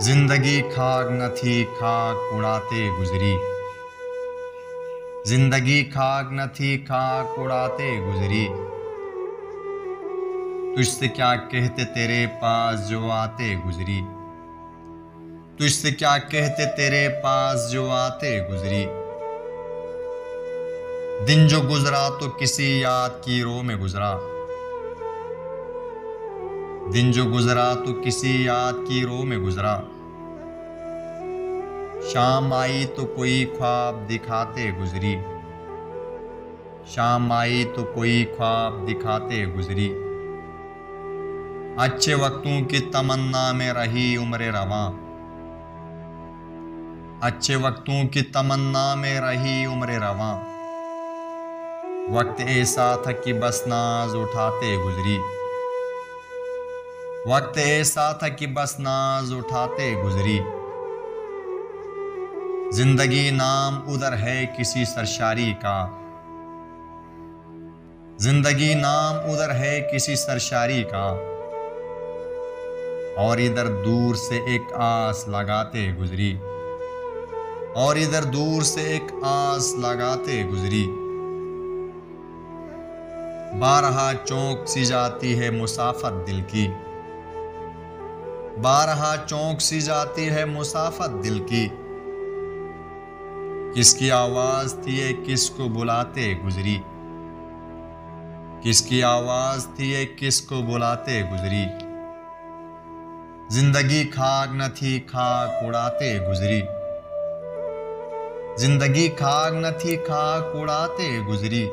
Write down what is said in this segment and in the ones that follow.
जिंदगी खाक न थी खाक उड़ाते गुजरी। जिंदगी खाक न थी खाक उड़ाते गुजरी। तुझसे क्या कहते तेरे पास जो आते गुजरी। तुझसे क्या कहते तेरे पास जो आते गुजरी। दिन जो गुजरा तो किसी याद की रो में गुजरा। दिन जो गुजरा तो किसी याद की रो में गुजरा। शाम आई तो कोई ख्वाब दिखाते गुजरी। शाम आई तो कोई ख्वाब दिखाते गुजरी। अच्छे वक्तों की तमन्ना में रही उम्र रवां। अच्छे वक्तों की तमन्ना में रही उम्र रवां। वक्त ऐसा था कि बस नाज उठाते गुजरी। वक्त ऐसा था कि बस नाज उठाते गुजरी। जिंदगी नाम उधर है किसी सरशारी का। जिंदगी नाम उधर है किसी सरशारी का। और इधर दूर से एक आस लगाते गुजरी। और इधर दूर से एक आस लगाते गुजरी। बारहा चौंक सी जाती है मुसाफत दिल की। बारहा चौंक सी जाती है मुसाफत दिल की। किसकी आवाज थी ये किसको बुलाते गुजरी। किसकी आवाज थी ये किसको बुलाते गुजरी। जिंदगी खाक न थी खाक उड़ाते गुजरी। जिंदगी खाक न थी खाक उड़ाते गुजरी।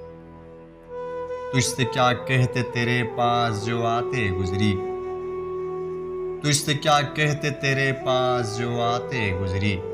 तुझसे क्या कहते तेरे पास जो आते गुजरी। तुझसे क्या कहते तेरे पास जो आते गुजरी।